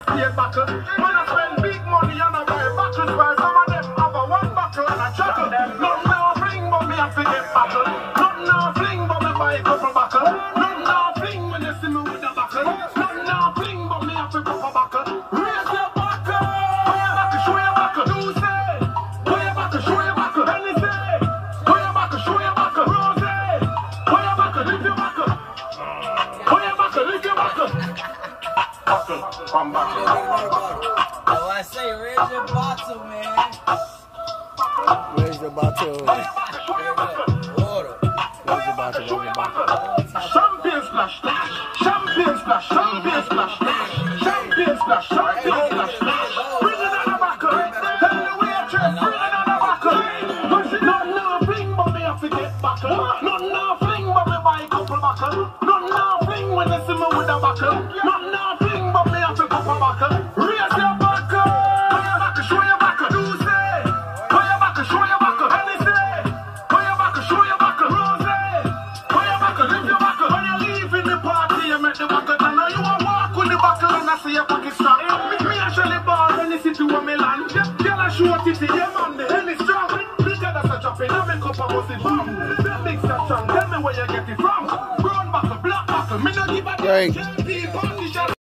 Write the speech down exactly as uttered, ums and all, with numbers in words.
Buckle. When I spend big money and I buy buckles, while some of them have a one buckle and a chuckle. Nothing now fling, but me have to get buckle. Nothing now fling, but me buy a couple buckle. Nothing now fling when you see me with a buckle. Nothing now fling, but me have to pop a buckle. Raise your buckle. Put your buckle, show your buckle. Do say. Put your buckle, show your buckle. Henny say. Put your buckle, show your buckle. Rose. Put your buckle, lift your buckle. Put your buckle, lift your buckle. Buckle, come back. Oh, I say, raise your bottle, man. Raise your bottle. Water. Raise your bottle, raise your bottle. Champagne splash, champagne splash, champagne splash, champagne splash, champagne splash. Bring it on the buckle. Tell me where you're bring it on the buckle. Cause it's not no fling, but me have to get buckle. Not no fling, but me buy a couple buckle. Not no fling when you see me with a buckle. Not no fling, but me have to pop a buckle. Raise your buckle. Put your buckle, show your buckle. Do say. Put your buckle, show your buckle. Henny say. Put your buckle, show your buckle. Rose. Put your buckle, lift your buckle. When you leave in the party, you make the buckle. And now you want walk with the buckle and I see your pocket strong. Me, me actually ball when you sit to a Milan. Girl, I show it to you, man. The hell is strong. Bigger that's a dropping. I make up a musty bomb. That big that strong. Tell me where you get it from. Brown buckle, black buckle. Me no give a Right. damn.